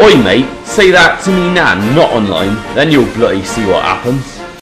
Oi mate, say that to me now, not online, then you'll bloody see what happens.